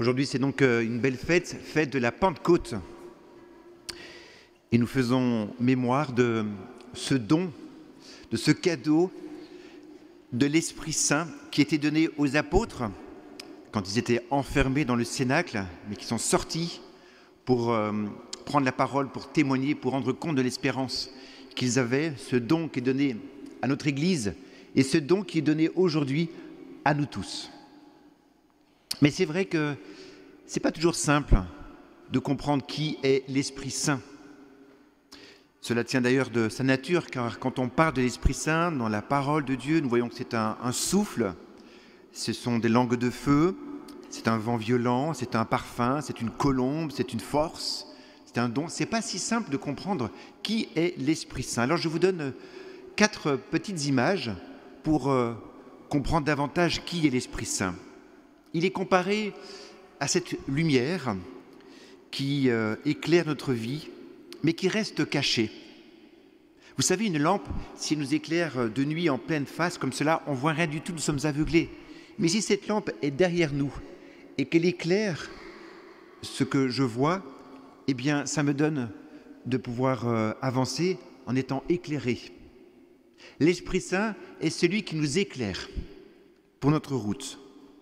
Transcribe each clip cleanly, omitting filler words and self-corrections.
Aujourd'hui, c'est donc une belle fête, fête de la Pentecôte. Et nous faisons mémoire de ce don, de ce cadeau de l'Esprit Saint qui était donné aux apôtres quand ils étaient enfermés dans le cénacle, mais qui sont sortis pour prendre la parole, pour témoigner, pour rendre compte de l'espérance qu'ils avaient, ce don qui est donné à notre Église et ce don qui est donné aujourd'hui à nous tous. Mais c'est vrai que ce n'est pas toujours simple de comprendre qui est l'Esprit Saint. Cela tient d'ailleurs de sa nature, car quand on parle de l'Esprit Saint dans la parole de Dieu, nous voyons que c'est un souffle, ce sont des langues de feu, c'est un vent violent, c'est un parfum, c'est une colombe, c'est une force, c'est un don. Ce n'est pas si simple de comprendre qui est l'Esprit Saint. Alors je vous donne 4 petites images pour comprendre davantage qui est l'Esprit Saint. Il est comparé à cette lumière qui éclaire notre vie, mais qui reste cachée. Vous savez, une lampe, si elle nous éclaire de nuit en pleine face, comme cela, on ne voit rien du tout, nous sommes aveuglés. Mais si cette lampe est derrière nous et qu'elle éclaire ce que je vois, eh bien, ça me donne de pouvoir avancer en étant éclairé. L'Esprit Saint est celui qui nous éclaire pour notre route.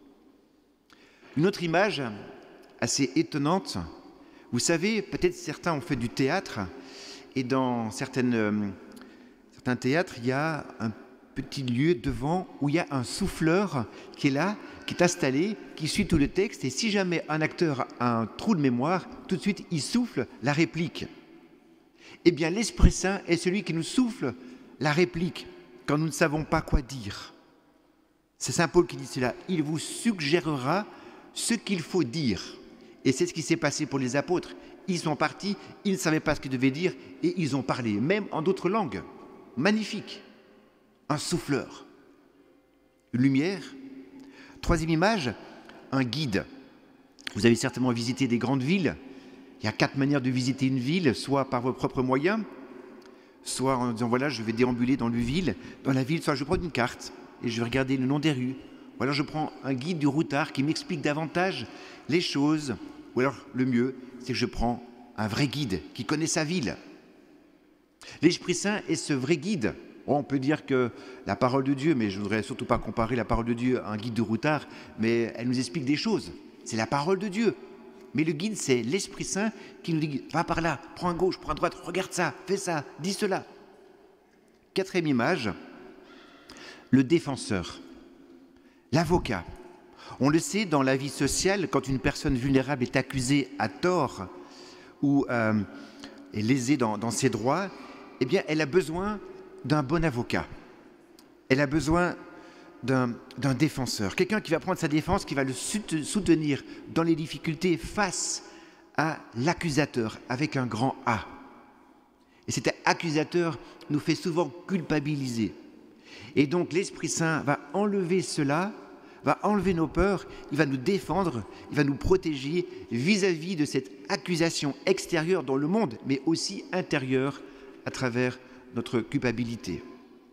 Une autre image assez étonnante, vous savez, peut-être certains ont fait du théâtre et dans certains théâtres, il y a un petit lieu devant où il y a un souffleur qui est là, qui est installé, qui suit tout le texte et si jamais un acteur a un trou de mémoire, tout de suite il souffle la réplique. Eh bien l'Esprit Saint est celui qui nous souffle la réplique quand nous ne savons pas quoi dire. C'est Saint Paul qui dit cela, il vous suggérera ce qu'il faut dire. Et c'est ce qui s'est passé pour les apôtres. Ils sont partis, ils ne savaient pas ce qu'ils devaient dire et ils ont parlé, même en d'autres langues. Magnifique. Un souffleur. Une lumière. 3e image, un guide. Vous avez certainement visité des grandes villes. Il y a 4 manières de visiter une ville, soit par vos propres moyens, soit en disant voilà, je vais déambuler dans la ville, soit je prends une carte et je vais regarder le nom des rues. Ou alors je prends un guide du routard qui m'explique davantage les choses. Ou alors le mieux, c'est que je prends un vrai guide qui connaît sa ville. L'Esprit Saint est ce vrai guide. On peut dire que la parole de Dieu, mais je ne voudrais surtout pas comparer la parole de Dieu à un guide de routard, mais elle nous explique des choses. C'est la parole de Dieu. Mais le guide, c'est l'Esprit Saint qui nous dit va par là, prends à gauche, prends à droite, regarde ça, fais ça, dis cela. 4e image, le défenseur. L'avocat. On le sait, dans la vie sociale, quand une personne vulnérable est accusée à tort ou est lésée dans ses droits, eh bien, elle a besoin d'un bon avocat. Elle a besoin d'un défenseur. Quelqu'un qui va prendre sa défense, qui va le soutenir dans les difficultés face à l'accusateur, avec un grand A. Et cet accusateur nous fait souvent culpabiliser. Et donc l'Esprit Saint va enlever cela, va enlever nos peurs, il va nous défendre, il va nous protéger vis-à-vis de cette accusation extérieure dans le monde, mais aussi intérieure à travers notre culpabilité.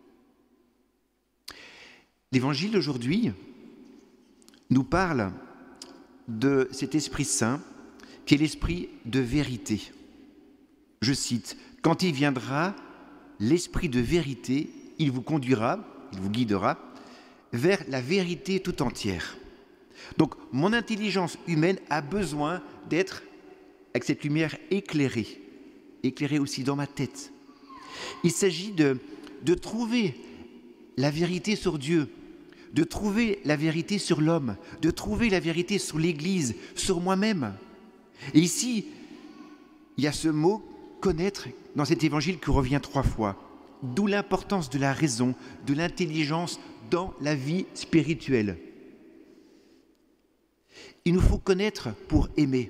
L'Évangile d'aujourd'hui nous parle de cet Esprit Saint qui est l'Esprit de vérité. Je cite, « Quand il viendra, l'Esprit de vérité, il vous conduira, il vous guidera vers la vérité tout entière. » Donc, mon intelligence humaine a besoin d'être, avec cette lumière, éclairée aussi dans ma tête. Il s'agit de trouver la vérité sur Dieu, de trouver la vérité sur l'homme, de trouver la vérité sur l'Église, sur moi-même. Et ici, il y a ce mot « connaître » dans cet évangile qui revient 3 fois. D'où l'importance de la raison, de l'intelligence dans la vie spirituelle. Il nous faut connaître pour aimer.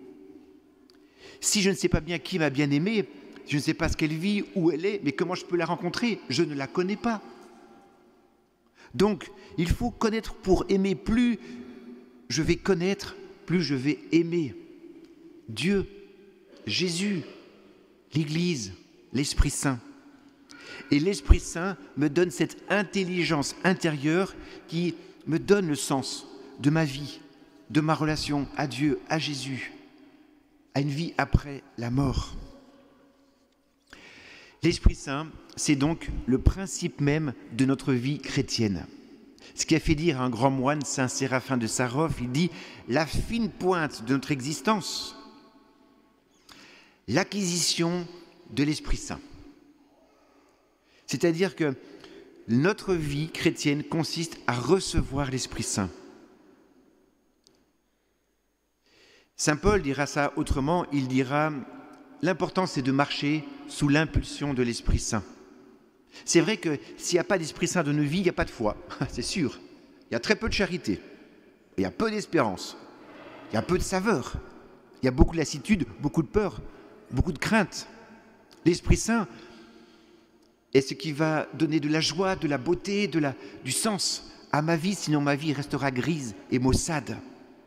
Si je ne sais pas bien qui m'a bien aimé, je ne sais pas ce qu'elle vit, où elle est, mais comment je peux la rencontrer? Je ne la connais pas. Donc, il faut connaître pour aimer. Plus je vais connaître, plus je vais aimer. Dieu, Jésus, l'Église, l'Esprit Saint. Et l'Esprit Saint me donne cette intelligence intérieure qui me donne le sens de ma vie, de ma relation à Dieu, à Jésus, à une vie après la mort. L'Esprit Saint, c'est donc le principe même de notre vie chrétienne. Ce qui a fait dire à un grand moine, Saint Séraphin de Sarov, il dit « La fine pointe de notre existence, l'acquisition de l'Esprit Saint ». C'est-à-dire que notre vie chrétienne consiste à recevoir l'Esprit Saint. Saint Paul dira ça autrement, il dira « L'important c'est de marcher sous l'impulsion de l'Esprit Saint ». C'est vrai que s'il n'y a pas d'Esprit Saint dans nos vies, il n'y a pas de foi, c'est sûr. Il y a très peu de charité, il y a peu d'espérance, il y a peu de saveur, il y a beaucoup de lassitude, beaucoup de peur, beaucoup de crainte. L'Esprit Saint est ce qui va donner de la joie, de la beauté, du sens à ma vie, sinon ma vie restera grise et maussade.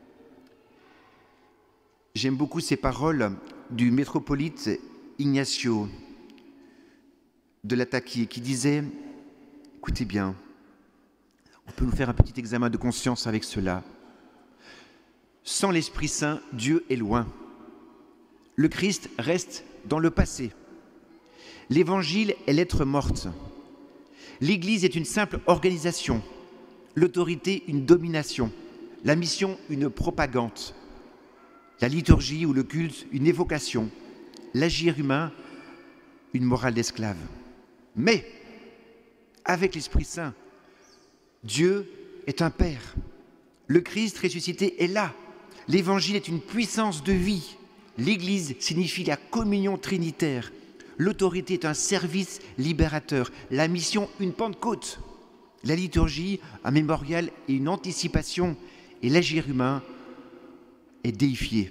J'aime beaucoup ces paroles du métropolite Ignacio de Lataquié qui disait « Écoutez bien, on peut nous faire un petit examen de conscience avec cela. Sans l'Esprit Saint, Dieu est loin. Le Christ reste dans le passé. L'Évangile est lettre morte. L'Église est une simple organisation. L'autorité, une domination. La mission, une propagande. La liturgie ou le culte, une évocation. L'agir humain, une morale d'esclave. Mais, avec l'Esprit Saint, Dieu est un Père. Le Christ ressuscité est là. L'Évangile est une puissance de vie. L'Église signifie la communion trinitaire. L'autorité est un service libérateur. La mission, une Pentecôte. La liturgie, un mémorial et une anticipation. Et l'agir humain est déifié.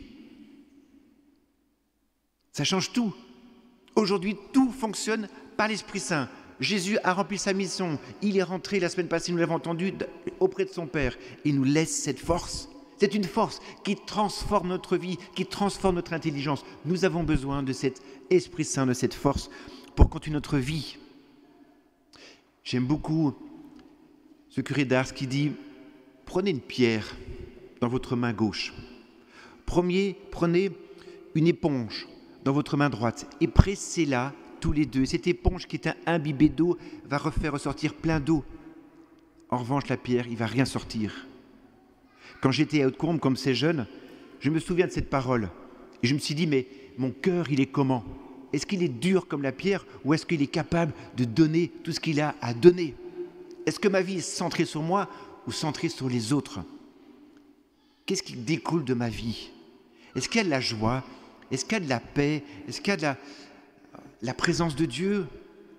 Ça change tout. Aujourd'hui, tout fonctionne par l'Esprit Saint. Jésus a rempli sa mission. Il est rentré la semaine passée, nous l'avons entendu, auprès de son Père. Il nous laisse cette force. C'est une force qui transforme notre vie, qui transforme notre intelligence. Nous avons besoin de cet Esprit Saint, de cette force pour continuer notre vie. J'aime beaucoup ce curé d'Ars qui dit « Prenez une pierre dans votre main gauche. Prenez une éponge dans votre main droite et pressez-la tous les deux. Cette éponge qui est imbibée d'eau va refaire ressortir plein d'eau. En revanche, la pierre, il ne va rien sortir. » Quand j'étais à Haute-Combe, comme ces jeunes, je me souviens de cette parole. Et je me suis dit, mais mon cœur, il est comment? Est-ce qu'il est dur comme la pierre ou est-ce qu'il est capable de donner tout ce qu'il a à donner? Est-ce que ma vie est centrée sur moi ou centrée sur les autres? Qu'est-ce qui découle de ma vie? Est-ce qu'il y a de la joie? Est-ce qu'il y a de la paix? Est-ce qu'il y a de la présence de Dieu?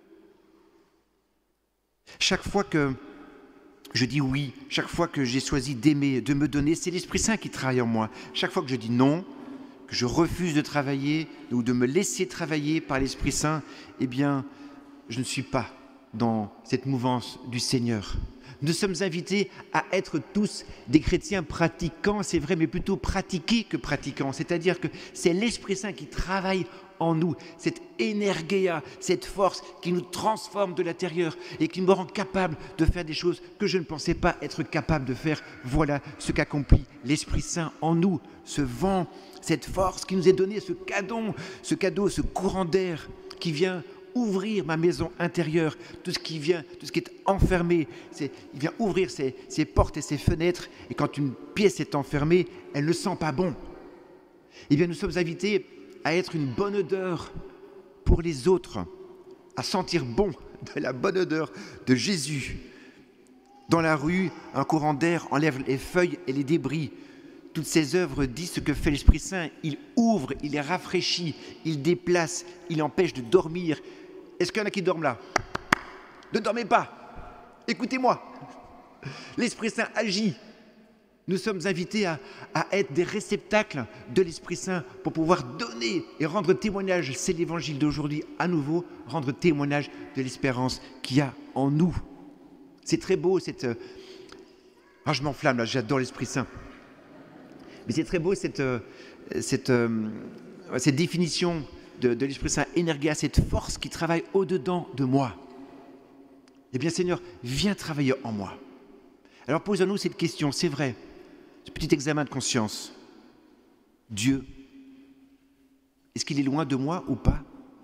Chaque fois que je dis oui, chaque fois que j'ai choisi d'aimer, de me donner, c'est l'Esprit Saint qui travaille en moi. Chaque fois que je dis non, que je refuse de travailler ou de me laisser travailler par l'Esprit Saint, eh bien, je ne suis pas dans cette mouvance du Seigneur. Nous sommes invités à être tous des chrétiens pratiquants, c'est vrai, mais plutôt pratiqués que pratiquants. C'est-à-dire que c'est l'Esprit Saint qui travaille en nous, cette énergia, cette force qui nous transforme de l'intérieur et qui me rend capable de faire des choses que je ne pensais pas être capable de faire. Voilà ce qu'accomplit l'Esprit Saint en nous, ce vent, cette force qui nous est donnée, ce cadeau, ce courant d'air qui vient ouvrir ma maison intérieure, tout ce qui est enfermé, il vient ouvrir ses portes et ses fenêtres, et quand une pièce est enfermée, elle ne sent pas bon. Eh bien, nous sommes invités à être une bonne odeur pour les autres, à sentir bon de la bonne odeur de Jésus. Dans la rue, un courant d'air enlève les feuilles et les débris. Toutes ces œuvres disent ce que fait l'Esprit Saint. Il ouvre, il les rafraîchit, il déplace, il empêche de dormir. Est-ce qu'il y en a qui dorment là? Ne dormez pas, écoutez-moi. L'Esprit Saint agit. Nous sommes invités à être des réceptacles de l'Esprit Saint pour pouvoir donner et rendre témoignage. C'est l'évangile d'aujourd'hui, à nouveau, rendre témoignage de l'espérance qu'il y a en nous. C'est très beau, je m'enflamme là, j'adore l'Esprit Saint. Mais c'est très beau cette définition de l'Esprit Saint, énergia, cette force qui travaille au-dedans de moi. Eh bien, Seigneur, viens travailler en moi. Alors, posons-nous cette question, c'est vrai. ce petit examen de conscience. Dieu, est-ce qu'il est loin de moi ou pas?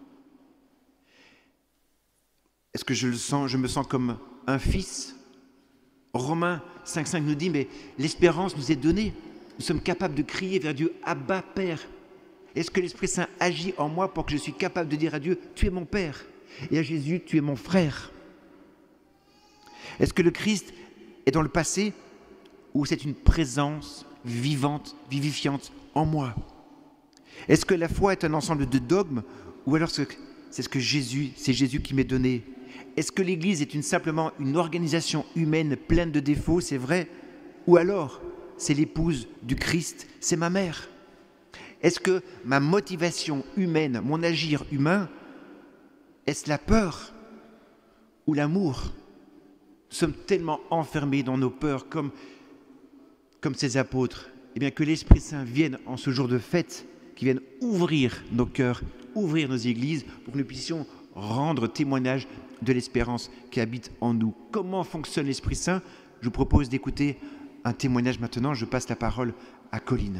Est-ce que je me sens comme un fils? Romains 5,5 nous dit, mais l'espérance nous est donnée. Nous sommes capables de crier vers Dieu, Abba, Père. Est-ce que l'Esprit Saint agit en moi pour que je sois capable de dire à Dieu, tu es mon Père, et à Jésus, tu es mon frère? Est-ce que le Christ est dans le passé ou c'est une présence vivante, vivifiante en moi? Est-ce que la foi est un ensemble de dogmes ou alors c'est Jésus qui m'est donné? Est-ce que l'Église est simplement une organisation humaine pleine de défauts, c'est vrai? Ou alors c'est l'épouse du Christ, c'est ma mère? Est-ce que ma motivation humaine, mon agir humain, est-ce la peur ou l'amour? Nous sommes tellement enfermés dans nos peurs comme ces apôtres. Eh bien, que l'Esprit Saint vienne en ce jour de fête, qu'il vienne ouvrir nos cœurs, ouvrir nos églises pour que nous puissions rendre témoignage de l'espérance qui habite en nous. Comment fonctionne l'Esprit Saint? Je vous propose d'écouter un témoignage maintenant. Je passe la parole à Colline.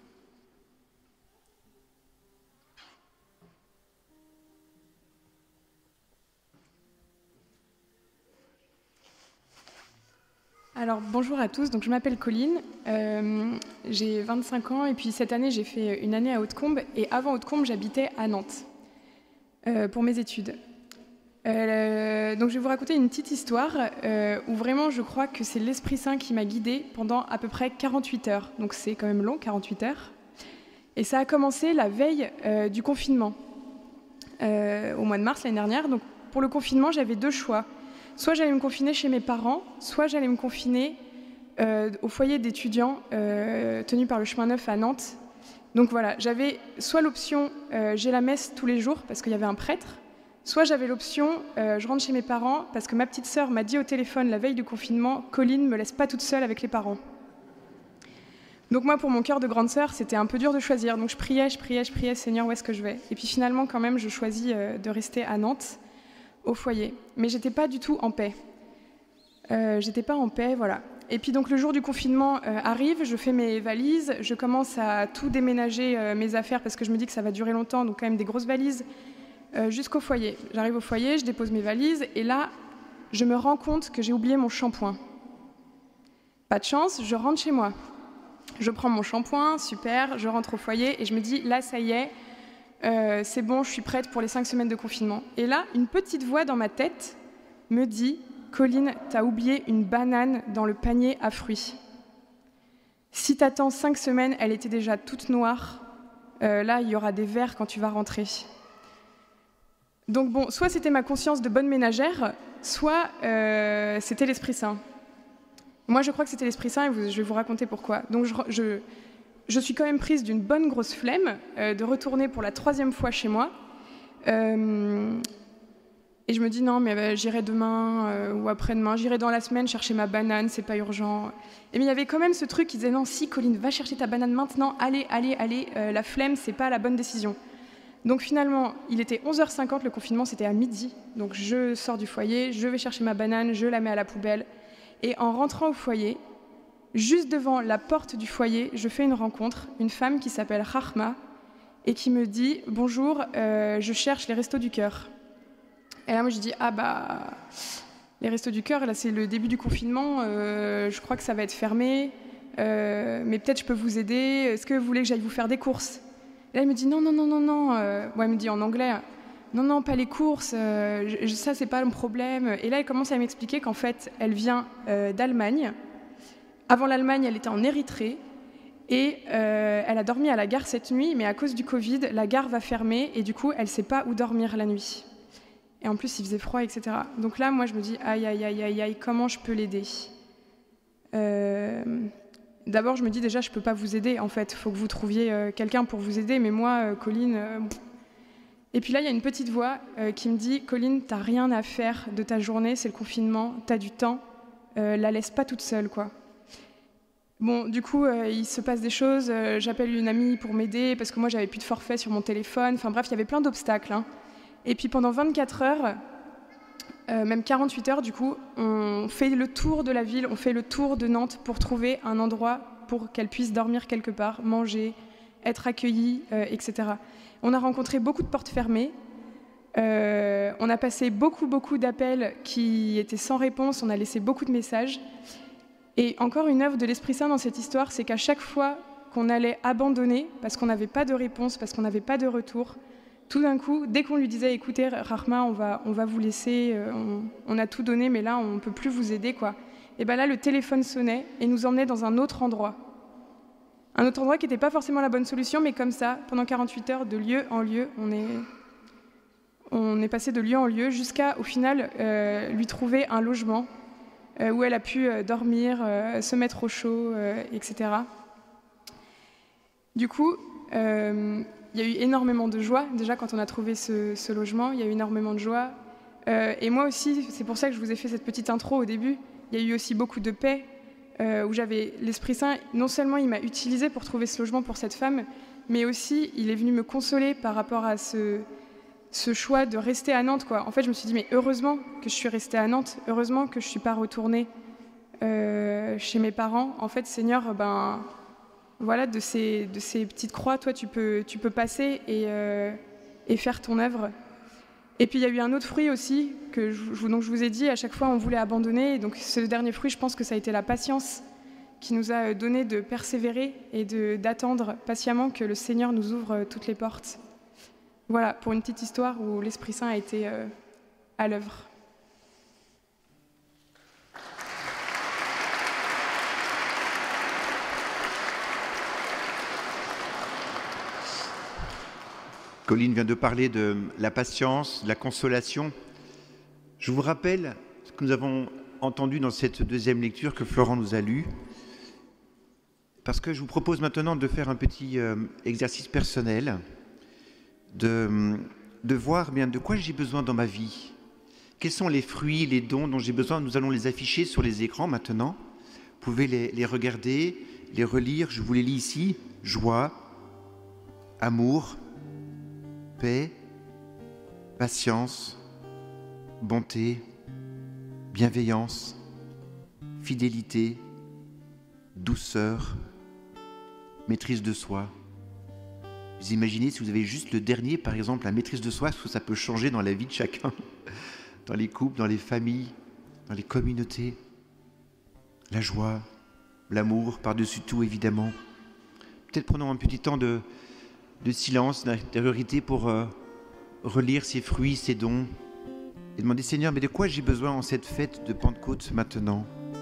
Alors bonjour à tous, donc je m'appelle Colline, j'ai 25 ans et puis cette année j'ai fait une année à Hautecombe et avant Hautecombe j'habitais à Nantes pour mes études. Donc je vais vous raconter une petite histoire où vraiment je crois que c'est l'Esprit Saint qui m'a guidée pendant à peu près 48 heures, donc c'est quand même long, 48 heures. Et ça a commencé la veille du confinement, au mois de mars l'année dernière. Donc pour le confinement j'avais deux choix. Soit j'allais me confiner chez mes parents, soit j'allais me confiner au foyer d'étudiants tenu par le Chemin Neuf à Nantes. Donc voilà, j'avais soit l'option j'ai la messe tous les jours parce qu'il y avait un prêtre, soit j'avais l'option je rentre chez mes parents parce que ma petite sœur m'a dit au téléphone la veille du confinement, Colline, me laisse pas toute seule avec les parents. Donc moi, pour mon cœur de grande sœur, c'était un peu dur de choisir. Donc je priais, Seigneur, où est-ce que je vais? Et puis finalement, quand même, je choisis de rester à Nantes, au foyer. Mais j'étais pas du tout en paix. J'étais pas en paix, voilà. Et puis donc le jour du confinement arrive, je fais mes valises, je commence à tout déménager mes affaires parce que je me dis que ça va durer longtemps, donc quand même des grosses valises, jusqu'au foyer. J'arrive au foyer, je dépose mes valises et là, je me rends compte que j'ai oublié mon shampoing. Pas de chance, je rentre chez moi. Je prends mon shampoing, super, je rentre au foyer et je me dis, là, ça y est, c'est bon, je suis prête pour les 5 semaines de confinement. Et là, une petite voix dans ma tête me dit, Colline, t'as oublié une banane dans le panier à fruits. Si t'attends 5 semaines, elle était déjà toute noire. Là, il y aura des vers quand tu vas rentrer. Donc bon, soit c'était ma conscience de bonne ménagère, soit c'était l'Esprit Saint. Moi, je crois que c'était l'Esprit Saint et je vais vous raconter pourquoi. Donc je suis quand même prise d'une bonne grosse flemme de retourner pour la 3e fois chez moi. Et je me dis non, mais j'irai demain ou après-demain, j'irai dans la semaine chercher ma banane, c'est pas urgent. Et mais il y avait quand même ce truc qui disait non, si Colline, va chercher ta banane maintenant, allez, la flemme, c'est pas la bonne décision. Donc finalement, il était 11h50, le confinement c'était à midi. Donc je sors du foyer, je vais chercher ma banane, je la mets à la poubelle. Et en rentrant au foyer, juste devant la porte du foyer, je fais une rencontre, une femme qui s'appelle Rahma et qui me dit « Bonjour, je cherche les Restos du Cœur ». Et là, moi, je dis « Ah bah, les Restos du Cœur, là, c'est le début du confinement, je crois que ça va être fermé, mais peut-être je peux vous aider, est-ce que vous voulez que j'aille vous faire des courses ?» Et là, elle me dit « Non, ouais, elle me dit en anglais « Non, pas les courses, ça, c'est pas un problème. » Et là, elle commence à m'expliquer qu'en fait, elle vient d'Allemagne. Avant l'Allemagne, elle était en Érythrée. Et elle a dormi à la gare cette nuit, mais à cause du Covid, la gare va fermer. Et du coup, elle ne sait pas où dormir la nuit. Et en plus, il faisait froid, etc. Donc là, moi, je me dis, aïe, comment je peux l'aider? D'abord, je me dis déjà, je ne peux pas vous aider. En fait, il faut que vous trouviez quelqu'un pour vous aider. Mais moi, Colline... Et puis là, il y a une petite voix qui me dit « Colline, t'as rien à faire de ta journée, c'est le confinement, t'as du temps, la laisse pas toute seule, quoi. » Bon, du coup, il se passe des choses, j'appelle une amie pour m'aider, parce que moi, j'avais plus de forfait sur mon téléphone, enfin bref, il y avait plein d'obstacles. Hein. Et puis pendant 24 heures, même 48 heures, du coup, on fait le tour de la ville, on fait le tour de Nantes pour trouver un endroit pour qu'elles puissent dormir quelque part, manger, être accueillies, etc. On a rencontré beaucoup de portes fermées. On a passé beaucoup d'appels qui étaient sans réponse. On a laissé beaucoup de messages. Et encore une œuvre de l'Esprit Saint dans cette histoire, c'est qu'à chaque fois qu'on allait abandonner, parce qu'on n'avait pas de réponse, parce qu'on n'avait pas de retour, tout d'un coup, dès qu'on lui disait « Écoutez, Rahma, on va vous laisser, on a tout donné, mais là, on ne peut plus vous aider, quoi », et bien là, le téléphone sonnait et nous emmenait dans un autre endroit. Un autre endroit qui n'était pas forcément la bonne solution, mais comme ça, pendant 48 heures, de lieu en lieu, on est passé de lieu en lieu jusqu'à, au final, lui trouver un logement où elle a pu dormir, se mettre au chaud, etc. Du coup, il y a eu énormément de joie. Déjà, quand on a trouvé ce logement, il y a eu énormément de joie. Et moi aussi, c'est pour ça que je vous ai fait cette petite intro au début, il y a eu aussi beaucoup de paix, où j'avais l'Esprit Saint. Non seulement il m'a utilisé pour trouver ce logement pour cette femme, mais aussi il est venu me consoler par rapport à ce choix de rester à Nantes, quoi. En fait, je me suis dit, mais heureusement que je suis restée à Nantes, heureusement que je ne suis pas retournée chez mes parents. En fait, Seigneur, voilà, de ces petites croix, toi, tu peux passer et faire ton œuvre. Et puis, il y a eu un autre fruit aussi, que je vous ai dit, à chaque fois, on voulait abandonner. Et donc, ce dernier fruit, je pense que ça a été la patience qui nous a donné de persévérer et d'attendre patiemment que le Seigneur nous ouvre toutes les portes. Voilà, pour une petite histoire où l'Esprit Saint a été à l'œuvre. Colline vient de parler de la patience, de la consolation. Je vous rappelle ce que nous avons entendu dans cette deuxième lecture que Florent nous a lue, parce que je vous propose maintenant de faire un petit exercice personnel, de voir bien de quoi j'ai besoin dans ma vie. Quels sont les fruits, les dons dont j'ai besoin? Nous allons les afficher sur les écrans maintenant. Vous pouvez les regarder, les relire. Je vous les lis ici. Joie, amour, paix, patience, bonté, bienveillance, fidélité, douceur, maîtrise de soi. Vous imaginez si vous avez juste le dernier, par exemple, la maîtrise de soi, ce que ça peut changer dans la vie de chacun, dans les couples, dans les familles, dans les communautés. La joie, l'amour, par-dessus tout, évidemment. Peut-être prenons un petit temps de silence, d'intériorité pour relire ces fruits, ces dons, et demander, Seigneur, mais de quoi j'ai besoin en cette fête de Pentecôte maintenant?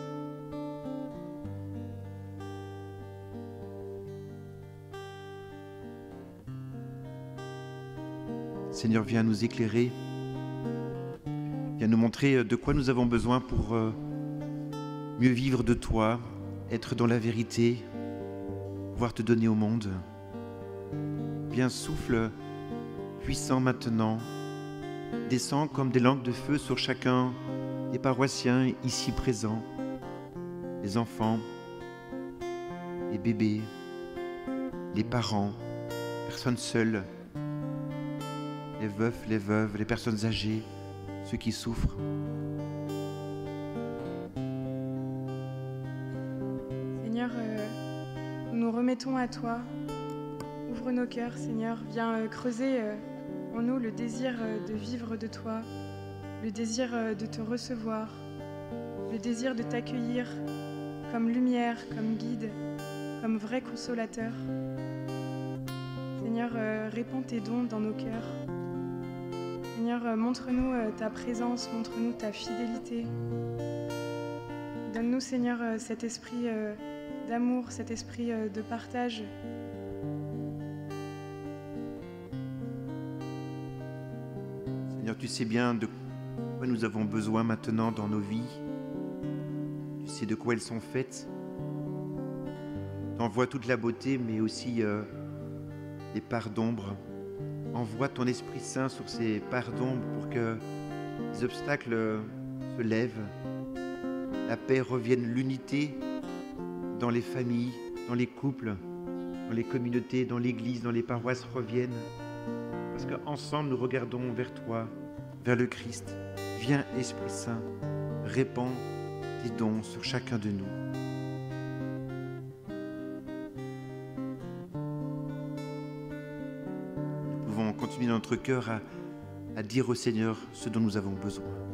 Seigneur, viens nous éclairer, viens nous montrer de quoi nous avons besoin pour mieux vivre de toi, être dans la vérité, pouvoir te donner au monde. Viens, souffle puissant maintenant, descend comme des langues de feu sur chacun des paroissiens ici présents, les enfants, les bébés, les parents, personnes seules, les veufs, les veuves, les personnes âgées, ceux qui souffrent. Seigneur, nous nous remettons à toi. Ouvre nos cœurs, Seigneur. Viens creuser en nous le désir de vivre de toi, le désir de te recevoir, le désir de t'accueillir comme lumière, comme guide, comme vrai consolateur. Seigneur, répands tes dons dans nos cœurs. Seigneur, montre-nous ta présence, montre-nous ta fidélité. Donne-nous, Seigneur, cet esprit d'amour, cet esprit de partage. Seigneur, tu sais bien de quoi nous avons besoin maintenant dans nos vies. Tu sais de quoi elles sont faites. Tu en vois toute la beauté, mais aussi les parts d'ombre. Envoie ton Esprit Saint sur ces parts d'ombre pour que les obstacles se lèvent, la paix revienne, l'unité dans les familles, dans les couples, dans les communautés, dans l'Église, dans les paroisses reviennent. Parce qu'ensemble, nous regardons vers toi, vers le Christ. Viens, Esprit Saint, répands tes dons sur chacun de nous. pouvons continuer dans notre cœur à dire au Seigneur ce dont nous avons besoin.